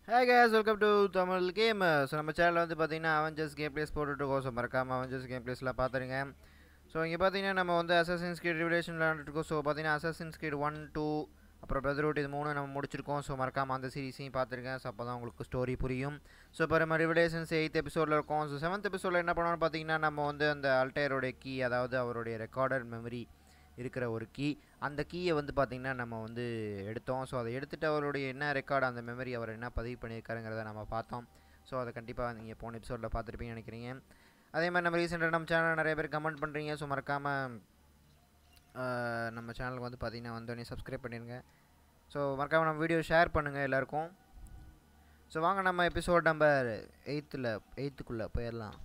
Hi guys, welcome to tamilgaminggamer. So நம்ம சேனல்ல வந்து பாத்தீங்கன்னா Avengers gameplays போட்டுட்டு இருக்கோம். ஸோ மறக்காம Avengers gameplaysலாம் பாத்துருங்க. ஸோ இங்கே பார்த்தீங்கன்னா நம்ம வந்து Assassin's Creed Revelation விளையாண்டுட்டு இருக்கோம். ஸோ பார்த்தீங்கன்னா Assassin's Creed 1, 2 அப்புறம் Brotherhood இது 3 நம்ம முடிச்சிருக்கோம். ஸோ மறக்காம அந்த சீரிஸையும் பார்த்துருங்க. ஸோ அப்போ தான் உங்களுக்கு ஸ்டோரி புரியும். ஸோ இப்போ நம்ம Revelations 8th எபிசோடில் இருக்கோம். ஸோ 7th எபிசோடில் என்ன பண்ணோம்னு பார்த்தீங்கன்னா நம்ம வந்து அந்த அல்டையரோட கீ, அதாவது அவருடைய ரெக்கார்டர் மெமரி இருக்கிற ஒரு கீ, அந்த கீயை வந்து பார்த்திங்கன்னா நம்ம வந்து எடுத்தோம். ஸோ அதை எடுத்துகிட்டு அவருடைய என்ன ரெக்கார்டு, அந்த மெமரி அவர் என்ன பதிவு பண்ணியிருக்காருங்கிறத நம்ம பார்த்தோம். ஸோ அதை கண்டிப்பாக நீங்கள் போன எபிசோடில் பார்த்துருப்பீங்கன்னு நினைக்கிறீங்க. அதே மாதிரி நம்ம ரீசெண்டாக நம்ம சேனலில் நிறைய பேர் கமெண்ட் பண்ணுறீங்க. ஸோ மறக்காமல் நம்ம சேனலுக்கு வந்து பார்த்திங்கன்னா வந்தோடனே சப்ஸ்கிரைப் பண்ணிடுங்க. ஸோ மறக்காமல் நம்ம வீடியோ ஷேர் பண்ணுங்கள் எல்லாேருக்கும். ஸோ வாங்க நம்ம எபிசோட் நம்பர் 8க்குள்ளே போயிடலாம்.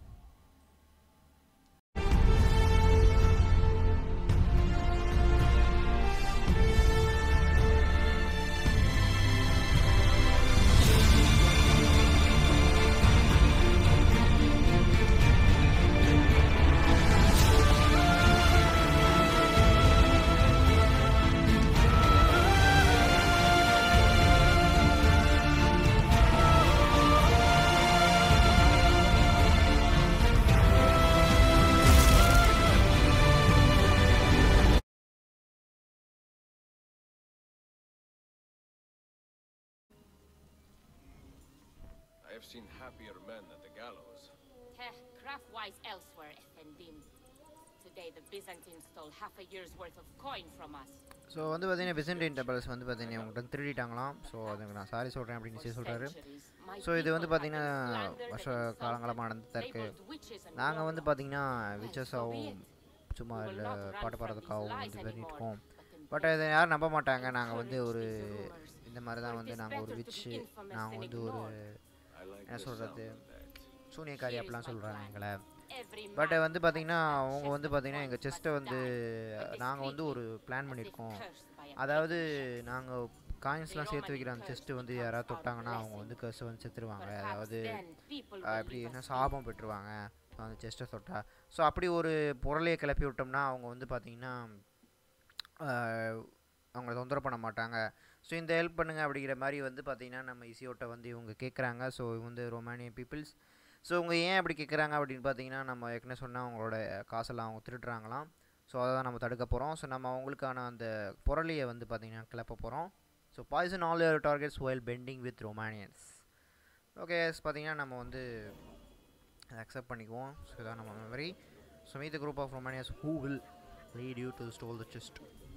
I have seen happier men at the gallows. Craft-wise elsewhere, Efendim. Today the Byzantines stole half a year's worth of coin from us. So வந்து பார்த்தீங்கன்னா Byzantine டெம்பிள்ஸ் வந்து பார்த்தீங்கன்னா உங்கள்கிட்ட திருடிட்டாங்களாம். ஸோ அதுக்கு நான் சாரி சொல்கிறேன் அப்படின்னு சொல்கிறாரு. ஸோ இது வந்து பார்த்தீங்கன்னா வருஷ காலங்களமாக நடந்துட்டு இருக்குது. நாங்கள் வந்து பார்த்தீங்கன்னா விச்சஸாகவும் சும்மா இல்லை பாட்டு பாடுறதுக்காகவும் வந்து பண்ணிட்டுருக்கோம். பட் இதை யாரும் நம்ப மாட்டாங்க. நாங்கள் வந்து ஒரு இந்த மாதிரி தான் வந்து நாங்கள் ஒரு விச்சு, நாங்கள் வந்து ஒரு என்ன சொல்கிறது சூனியக்காரி அப்படிலாம் சொல்கிறாங்க எங்களை. பட் வந்து பார்த்திங்கன்னா அவங்க வந்து பார்த்திங்கன்னா எங்கள் செஸ்ட்டை வந்து நாங்கள் வந்து ஒரு பிளான் பண்ணியிருக்கோம். அதாவது நாங்கள் காயின்ஸ்லாம் சேர்த்து வைக்கிற அந்த செஸ்ட்டு வந்து யாராவது தொட்டாங்கன்னா அவங்க வந்து கர்ஸை வந்து செத்துருவாங்க. அதாவது இப்படி என்ன சாபம் பெற்றுருவாங்க அந்த செஸ்ட்டை தொட்டா. ஸோ அப்படி ஒரு பொருளையை கிளப்பி விட்டோம்னா அவங்க வந்து பார்த்திங்கன்னா அவங்கள தொந்தரவு பண்ண மாட்டாங்க. ஸோ இந்த ஹெல்ப் பண்ணுங்கள் அப்படிங்கிற மாதிரி வந்து பார்த்திங்கன்னா நம்ம இசியோட்டை வந்து இவங்க கேட்குறாங்க. ஸோ இவங்க வந்து ரொமானியன் பீப்புள்ஸ். ஸோ இவங்க ஏன் அப்படி கேட்குறாங்க அப்படின்னு பார்த்தீங்கன்னா நம்ம ஏற்கனவே சொன்னால் அவங்களோட காசெல்லாம் அவங்க திருடுறாங்களாம். ஸோ அதை தான் நம்ம தடுக்க போகிறோம். ஸோ நம்ம அவங்களுக்கான அந்த பொருளையை வந்து பார்த்திங்கன்னா கிளப்ப போகிறோம். So poison all your targets while pending with Romanians. Okay பார்த்திங்கன்னா நம்ம வந்து அக்செப்ட் பண்ணிக்குவோம். ஸோ இதான் நம்ம memory. So meet the group of Romanians who will lead you to stole the chest.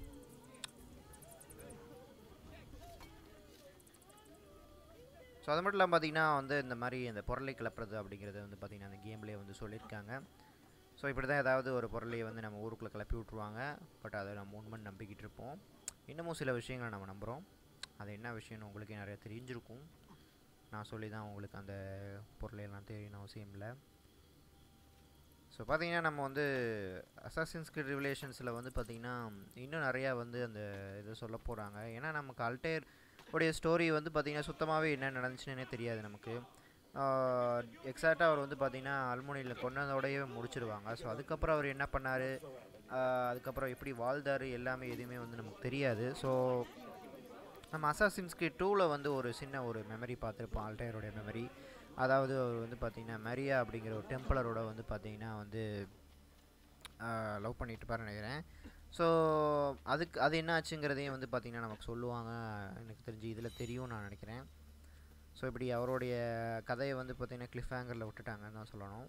So அது மட்டும் இல்லாமல் பார்த்திங்கன்னா வந்து இந்த மாதிரி இந்த பொருளை கிளப்புறது அப்படிங்கிறது வந்து பார்த்திங்கன்னா அந்த கேம்லேயே வந்து சொல்லியிருக்காங்க. ஸோ இப்படி தான் ஏதாவது ஒரு பொருளையை வந்து நம்ம ஊருக்குள்ளே கிளப்பி விட்ருவாங்க. பட் அதை நம்ம உண்மைன்னு நம்பிக்கிட்டு இருப்போம். இன்னமும் சில விஷயங்களை நம்ம நம்புகிறோம். அது என்ன விஷயம்னு உங்களுக்கே நிறைய தெரிஞ்சிருக்கும். நான் சொல்லி தான் உங்களுக்கு அந்த பொருளையெல்லாம் தெரியணும் அவசியம் இல்லை. ஸோ பார்த்திங்கன்னா நம்ம வந்து Assassin's Creed Revelations-ல் வந்து பார்த்திங்கன்னா இன்னும் நிறையா வந்து அந்த இதை சொல்ல போகிறாங்க. ஏன்னா நமக்கு அல்டையர் உடைய ஸ்டோரி வந்து பார்த்திங்கன்னா சுத்தமாகவே என்ன நடந்துச்சுன்னே தெரியாது நமக்கு. எக்ஸாக்டாக அவர் வந்து பார்த்திங்கன்னா அல்முனியில் கொண்டதோடையே முடிச்சிடுவாங்க. ஸோ அதுக்கப்புறம் அவர் என்ன பண்ணார், அதுக்கப்புறம் எப்படி வாழ்ந்தார், எல்லாமே எதுவுமே வந்து நமக்கு தெரியாது. ஸோ நம்ம Assassin's Creed 2ல் வந்து ஒரு சின்ன ஒரு மெமரி பார்த்துருப்போம், அல்டையரோடைய மெமரி. அதாவது அவர் வந்து பார்த்திங்கன்னா மரியா அப்படிங்கிற ஒரு டெம்பலரோட வந்து பார்த்திங்கன்னா வந்து லவ் பண்ணிட்டு பாரு நினைக்கிறேன். ஸோ அது என்ன ஆச்சுங்கிறதையும் வந்து பார்த்திங்கன்னா நமக்கு சொல்லுவாங்க. எனக்கு தெரிஞ்சு இதில் தெரியும் நான் நினைக்கிறேன். ஸோ இப்படி அவருடைய கதையை வந்து பார்த்திங்கன்னா கிளிஃப் ஹேங்கரில் விட்டுட்டாங்கன்னு தான் சொல்லணும்.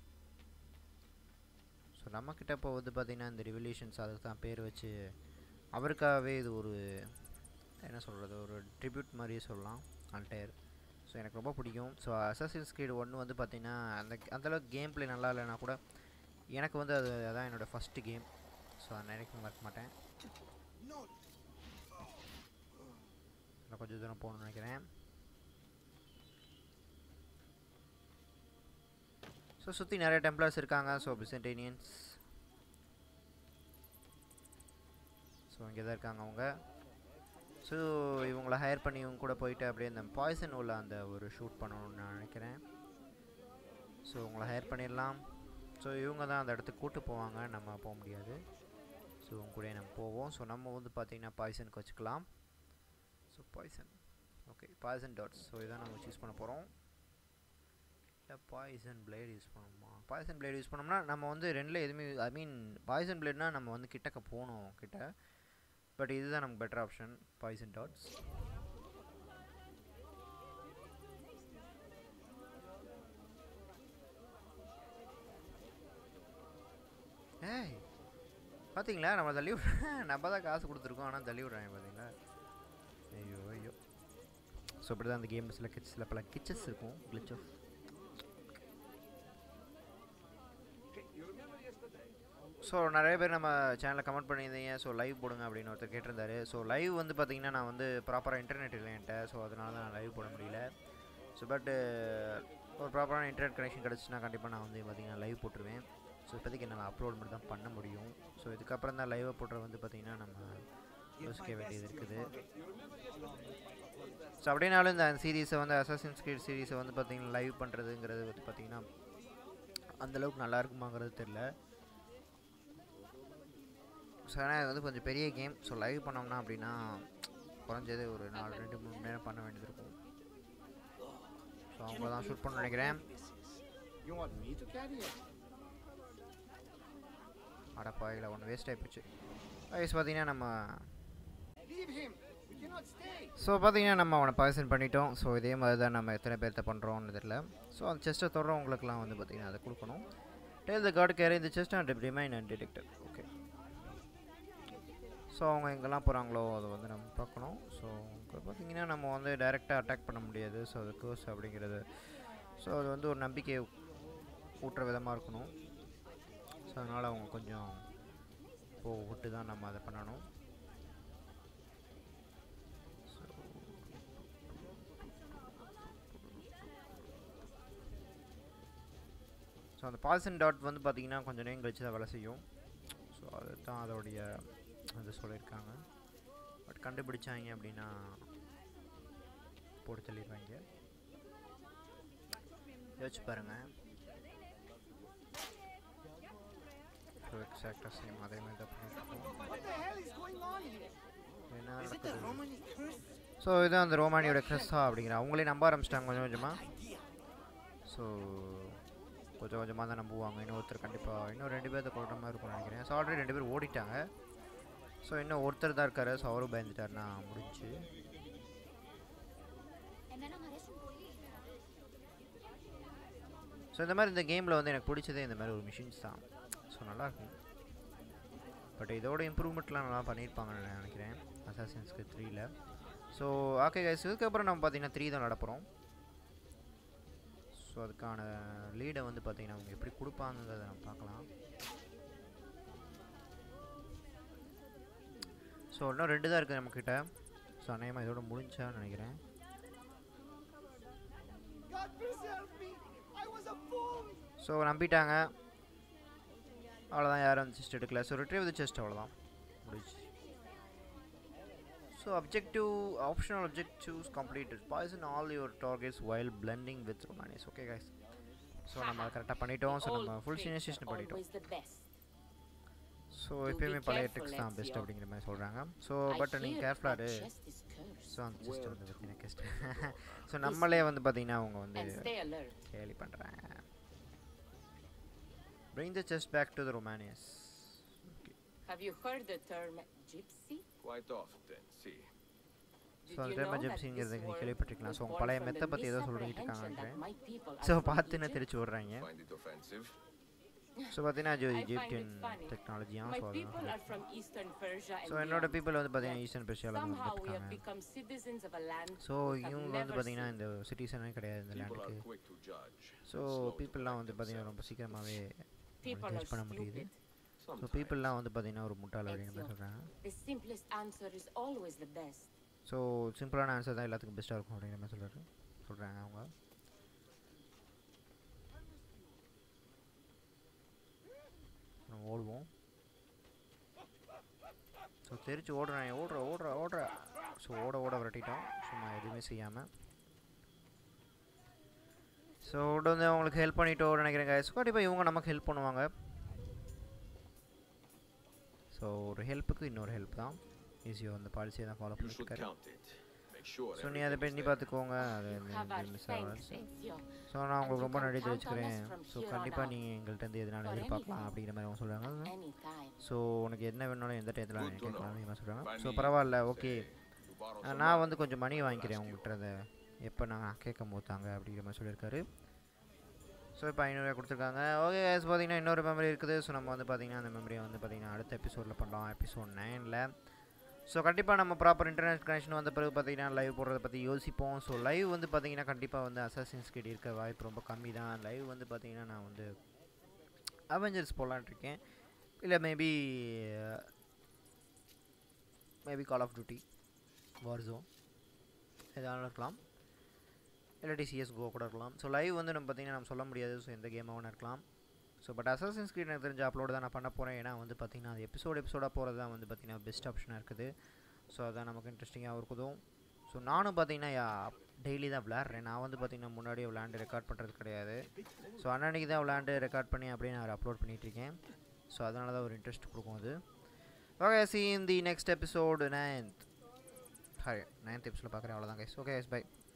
ஸோ நம்மக்கிட்ட இப்போ வந்து பார்த்திங்கன்னா இந்த ரிவல்யூஷன்ஸ் அதுக்கு தான் பேர் வச்சு அவருக்காகவே இது ஒரு என்ன சொல்கிறது ஒரு ட்ரிபியூட் மாதிரியே சொல்லலாம் அல்டையர். ஸோ எனக்கு ரொம்ப பிடிக்கும். ஸோ Assassin's Creed 1 வந்து பார்த்திங்கன்னா அந்தளவுக்கு கேம் பிளே நல்லா இல்லைனா கூட எனக்கு வந்து அதான் என்னோடய ஃபஸ்ட்டு கேம். ஸோ அதை நினைக்க மறக்க மாட்டேன். நான் கொஞ்சம் தூரம் போகணுன்னு நினைக்கிறேன். ஸோ சுற்றி நிறைய டெம்ப்ளர்ஸ் இருக்காங்க. ஸோ பிசன்டேனியன்ஸ். ஸோ இங்கே தான் இருக்காங்க அவங்க. ஸோ இவங்களை ஹையர் பண்ணி இவங்க கூட போயிட்டு அப்படியே அந்த பாய்சன் உள்ள அந்த ஒரு ஷூட் பண்ணணும்னு நான் நினைக்கிறேன். ஸோ இவங்களை ஹையர் பண்ணிடலாம். ஸோ இவங்க தான் அந்த இடத்துக்கு கூப்பிட்டு போவாங்க, நம்ம போக முடியாது. ஸோ உங்க கூட நம்ம போவோம். ஸோ நம்ம வந்து பார்த்திங்கன்னா பாய்சனுக்கு வச்சுக்கலாம். So poison okay poison darts. So இதான் நம்ம சூஸ் பண்ண போகிறோம். இல்லை பாய்சன் பிளேட் யூஸ் பண்ணணுமா? பாய்சன் பிளேட் யூஸ் பண்ணோம்னா நம்ம வந்து ரெண்டில் எதுவுமே ஐ மீன் பாய்சன் பிளேட்னால் நம்ம வந்து கிட்டக்க போகணும் கிட்ட. பட் இதுதான் நமக்கு பெட்டர் ஆப்ஷன் பாய்சன் டாட்ஸ். ஏய் பார்த்தீங்களா நம்ம தள்ளி நம்ம தான் காசு கொடுத்துருக்கோம் ஆனால் தள்ளி விட்றாங்க பார்த்தீங்களா. ஐயோ ஐயோ. ஸோ இப்படி தான் அந்த கேம் சில பல கிச்சஸ் இருக்கும். கிளிச் ஆஃப். ஸோ நிறைய பேர் நம்ம சேனலில் கமெண்ட் பண்ணியிருந்தீங்க. ஸோ லைவ் போடுங்க அப்படின்னு ஒருத்தர் கேட்டிருந்தாரு. ஸோ லைவ் வந்து பார்த்தீங்கன்னா நான் வந்து ப்ராப்பராக இன்டர்நெட் இல்லை என்கிட்ட. ஸோ அதனால தான் நான் லைவ் போட முடியல. ஸோ பட்டு ஒரு ப்ராப்பரான இன்டர்நெட் கனெக்ஷன் கிடச்சின்னா கண்டிப்பாக நான் வந்து பார்த்தீங்கன்னா லைவ் போட்டுருவேன். ஸோ இப்போதைக்கு என்னால் அப்லோட் மட்டும் தான் பண்ண முடியும். ஸோ இதுக்கப்புறம் தான் லைவை போடுற வந்து பார்த்திங்கன்னா நம்ம யோசிக்க வேண்டியது இருக்குது. ஸோ அப்படின்னாலும் இந்த சீரீஸை வந்து அசாசின்ஸ் கிரீட் சீரீஸை வந்து பார்த்திங்கன்னா லைவ் பண்ணுறதுங்கிறது வந்து பார்த்திங்கன்னா அந்தளவுக்கு நல்லா இருக்குமாங்கிறது தெரில. ஸோ ஆனால் இது வந்து கொஞ்சம் பெரிய கேம். ஸோ லைவ் பண்ணோம்னா அப்படின்னா குறைஞ்சது ஒரு 2-3 மணி நேரம் பண்ண வேண்டியது இருக்கும். ஸோ அவங்க தான் ஷூட் பண்ண நினைக்கிறேன். அடப்பாயில் ஒன்று வேஸ்ட் ஆகிப்போச்சு. வயசு பார்த்தீங்கன்னா நம்ம ஸோ பார்த்தீங்கன்னா நம்ம அவனை பாய்சன் பண்ணிட்டோம். ஸோ இதே மாதிரி தான் நம்ம எத்தனை பேர்த்த பண்ணுறோம்னு தெரியல. ஸோ அந்த செஸ்ட்டை தொடரவங்களுக்குலாம் வந்து பார்த்திங்கன்னா அதை கொடுக்கணும். டெல் த காட் கேரி இந்த chest and remain undetected. Okay. So அவங்க எங்கெல்லாம் போகிறாங்களோ அதை வந்து நம்ம பார்க்கணும். ஸோ இப்போ பார்த்திங்கன்னா நம்ம வந்து டைரெக்டாக அட்டாக் பண்ண முடியாது. ஸோ அது கோர்ஸ் அப்படிங்கிறது. ஸோ அது வந்து ஒரு நம்பிக்கையை ஊட்டுற விதமாக இருக்கணும். ஸோ அதனால் அவங்க கொஞ்சம் விட்டு தான் நம்ம அதை பண்ணணும். ஸோ அந்த பாய்சன் டாட் வந்து பார்த்திங்கன்னா கொஞ்சம் நேரம் கழிச்சு தான் வேலை செய்யும். ஸோ அதுதான் அதோடைய அது சொல்லியிருக்காங்க. பட் கண்டுபிடிச்சாங்க அப்படின்னா போட்டு தள்ளிடுவாங்க. யோசிச்சு பாருங்கள். ஸோ எக்ஸாக்டாக சேம் அதே மாதிரி தான் பண்ணியிருக்கோம். என்ன நடக்குது? ஸோ இதுதான் அந்த ரோமானியோட க்ரெஸ்ஸா அப்படிங்கிற அவங்களே நம்ப ஆரம்பிச்சிட்டாங்க கொஞ்சம் கொஞ்சமாக. ஸோ கொஞ்சம் கொஞ்சமாக தான் நம்புவாங்க. இன்னொருத்தர் கண்டிப்பாக இன்னும் 2 பேர்த்த கொள்கிற மாதிரி இருக்கும்னு நினைக்கிறேன். ஸோ ஆல்ரெடி 2 பேர் ஓடிட்டாங்க. ஸோ இன்னும் ஒருத்தர் தான் இருக்கார். ஸோ அவரும் பயந்துட்டாருன்னா முடிஞ்சு. ஸோ இந்த மாதிரி இந்த கேமில் வந்து எனக்கு பிடிச்சதே இந்த மாதிரி ஒரு மிஷின்ஸ் தான். ஸோ நல்லாயிருக்கும். பட் இதோட இம்ப்ரூவ்மெண்ட்லாம் நல்லா பண்ணியிருப்பாங்கன்னு நான் நினைக்கிறேன் அசாசின்ஸ் கிரீட் 3ல். ஸோ ஓகே கைஸ், இதுக்கப்புறம் நம்ம பார்த்தீங்கன்னா 3 தான் நடப்புகிறோம். ஸோ அதுக்கான லீடை வந்து பார்த்திங்கன்னா அவங்க எப்படி கொடுப்பாங்கிறத நம்ம பார்க்கலாம். ஸோ இன்னும் 2 தான் இருக்குது நம்மக்கிட்ட. ஸோ அநேகமாக இதோட முடிஞ்சான்னு நினைக்கிறேன். ஸோ நம்பிட்டாங்க. அவ்வளோதான், யாரும் வந்து செஸ்ட் எடுக்கல. ஸோ ரிட்ரீவ் தி செஸ்ட் அவ்வளோதான் முடிச்சு. So objective optional objectives completed. Poison all your targets while blending with romance. Okay guys. So நம்ம கரெக்டாக பண்ணிட்டோம். ஸோ நம்ம ஃபுல் சினிசேஷன் பண்ணிட்டோம். ஸோ எப்பயுமே பழைய டெக்ஸ்ட் தான் பெஸ்ட் அப்படிங்கிற மாதிரி சொல்கிறாங்க. ஸோ பட் நீங்கள் கேர்ஃபுல்லாக ஸோ அந்த செஸ்ட் வந்து பார்த்தீங்கன்னா கெஸ்ட் ஸோ நம்மளே வந்து பார்த்தீங்கன்னா அவங்க வந்து கேலி பண்ணுறாங்க. Bring the chest back to the Romanians. Okay. Have you heard the term gypsy? Quite often, see. So அந்த டைம் ஜிப்சிங்கிறது நீங்கள் கேள்விப்பட்டிருக்கலாம். ஸோ உங்கள் பழைய மெத்தை பற்றி ஏதோ சொல்லிட்டு இருக்காங்க. ஸோ பார்த்துன்னு தெரிச்சு விட்றாங்க. Find it offensive? ஸோ பார்த்தீங்கன்னா இஜிப்டியன் டெக்னாலஜியாக ஸோ என்னோட பீப்புள் வந்து பார்த்தீங்கன்னா ஈஸ்டர்ன் பெர்ஷியாவில் வந்து வந்துருக்காங்க. ஸோ இவங்க வந்து பார்த்தீங்கன்னா இந்த சிட்டிசனே கிடையாது இந்த லேண்டுக்கு. ஸோ பீப்புளெலாம் வந்து பார்த்தீங்கன்னா ரொம்ப சீக்கிரமாகவே ஜட்ஜ் பண்ண முடியுது. ஸோ பீப்புளெலாம் வந்து பார்த்தீங்கன்னா ஒரு முட்டாள் அப்படின்னு சொல்கிறாங்க. ஸோ சிம்பிளான ஆன்சர் தான் எல்லாத்துக்கும் பெஸ்ட்டாக இருக்கும் அப்படிங்கிற மாதிரி சொல்கிறாங்க அவங்க. நம்ம ஓடுவோம். ஸோ தெரிச்சு ஓடுறேன் ஓடுற ஸோ ஓட விரட்டிட்டோம் சும்மா எதுவுமே செய்யாமல். ஸோ வந்து அவங்களுக்கு ஹெல்ப் பண்ணிட்டோம் நினைக்கிறேன் guys. கண்டிப்பாக இவங்க நமக்கு ஹெல்ப் பண்ணுவாங்க. ஸோ ஒரு ஹெல்ப்புக்கு இன்னொரு ஹெல்ப் தான் ஈஸியாக அந்த பாலிசியை தான் ஃபாலோ பண்ணிருக்காரு. sure ஸோ நீ அதை everything போய் is நீ there. பார்த்துக்கோங்க அது You have our miss thanks, ஆகாது. Ezio. ஸோ நான் உங்களுக்கு And ரொம்ப you can நன்றி count on தெரிவிச்சுக்கிறேன். us from so here on கண்டிப்பாக out. நீங்கள் எங்கள்கிட்ட இருந்து எதனால For எதிர்பார்க்கலாம் anything. அப்படிங்கிற மாதிரி அவங்க சொல்கிறாங்க. Anytime. ஸோ உனக்கு என்ன வேணும்னாலும் எந்த டயத்தில் Good நீங்கள் to கேட்கலாம் know. அப்படிங்கிற மாதிரி சொல்கிறாங்க. If I ஸோ need, பரவாயில்ல, okay, say, to borrow some நான் money, வந்து கொஞ்சம் மணி I will வாங்கிக்கிறேன் ask you. உங்கள்கிட்ட எப்போ நான் கேட்கும் போது தாங்க அப்படிங்கிற மாதிரி சொல்லியிருக்காரு. ஸோ இப்போ 500 கொடுத்துருக்காங்க. ஓகே guys, பார்த்தீங்கன்னா இன்னொரு மெமரி இருக்குது. ஸோ நம்ம வந்து பார்த்தீங்கன்னா அந்த மெமரியை வந்து பார்த்தீங்கன்னா அடுத்த எபிசோடில் பண்ணலாம், எபிசோட் 9ல். ஸோ கண்டிப்பாக நம்ம ப்ராப்பர் இன்டர்நெட் கனெக்ஷன் வந்த பிறகு பார்த்தீங்கன்னா லைவ் போடுறத பற்றி யோசிப்போம். ஸோ லைவ் வந்து பார்த்தீங்கன்னா கண்டிப்பாக வந்து அசாசின்ஸ் கிட் இருக்க வாய்ப்பு ரொம்ப கம்மி தான். லைவ் வந்து பார்த்தீங்கன்னா நான் வந்து அவெஞ்சர்ஸ் போடலான்ட்டு இருக்கேன், இல்லை maybe Call of Duty Warzone எதாவது இருக்கலாம், இல்லாட்டி CSGO கூட இருக்கலாம். ஸோ லைவ் வந்து நம்ம பார்த்தீங்கன்னா நம்ம சொல்ல முடியாது. ஸோ எந்த கேமாகவும் இருக்கலாம். ஸோ பட் அசாசின்ஸ் கிட் எனக்கு தெரிஞ்ச அப்லோடு தான் நான் பண்ண போகிறேன். ஏன்னா வந்து பார்த்திங்கன்னா அது எபிசோடாக போகிறது தான் வந்து பார்த்திங்கன்னா பெஸ்ட் ஆப்ஷனாக இருக்குது. ஸோ அதான் நமக்கு இன்ட்ரெஸ்டிங்காக இருக்குதும். ஸோ நானும் பார்த்தீங்கன்னா டெய்லி தான் விளையாடுறேன். நான் வந்து பார்த்திங்கன்னா முன்னாடியே விளையாண்டு ரெக்கார்ட் பண்ணுறது கிடையாது. ஸோ அன்னன்னைக்கு தான் விளையாண்டு ரெக்கார்ட் பண்ணி அப்படியே நான் அப்லோட் பண்ணிகிட்ருக்கேன். ஸோ அதனால தான் ஒரு இன்ட்ரெஸ்ட் கொடுக்கும் அது. Okay, see in the next episode 9th எபிசோடில் பார்க்குறேன். அவ்வளோதான் கைஸ். Okay guys, by.